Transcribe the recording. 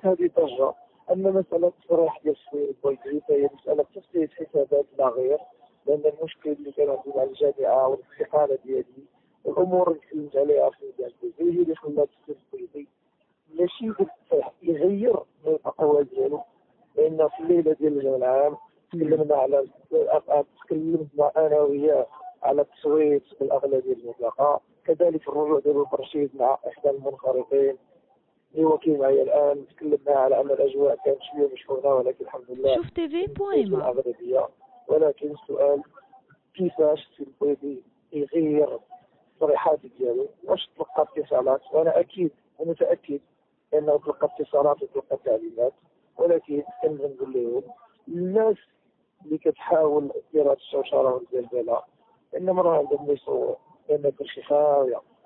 هذه ضجه. اما مساله التصريح ديال السيد بويدي فهي مساله تسديد حسابات لا غير، لان المشكل اللي كان عندي مع الجامعه والاستقاله ديالي والامور اللي تكلمت عليها في ديال البويدي هي اللي خلات السيد بويدي ماشي يغير من الاقوال ديالو. لان في الليله ديال الجمع العام تكلمنا على تكلمت انا وياه على التصويت بالاغلبيه المطلقه، كذلك الرجوع ديال البرشيد مع احدى المنخرطين اللي هو كاين معايا الان. تكلمنا على ان الاجواء كانت شويه مشحونه، ولكن الحمد لله شوف تي في بويما. الاغلبيه. ولكن السؤال كيفاش السيد يغير التصريحات ديالو؟ واش تلقى اتصالات؟ وانا اكيد ومتاكد انه تلقى اتصالات وتلقى تعليمات، ولكن كنبغي نقول لهم الناس اللي كتحاول دير هذه الشوشره والبلبله انهم راه عندهم يصور لان كلشي خاويه.